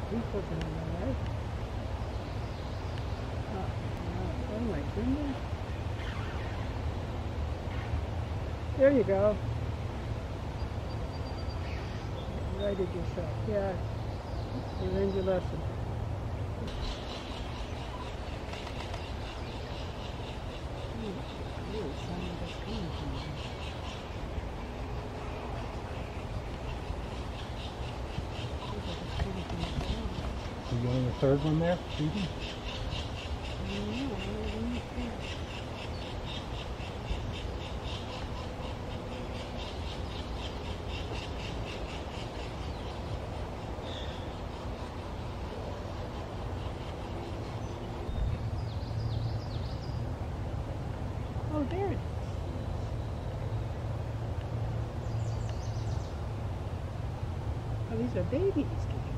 He's looking in the way. Oh my goodness. There you go. Righted yourself. Yeah. You learned your lesson. You going the third one there, Phoebe? Oh, there it is. Oh, these are babies.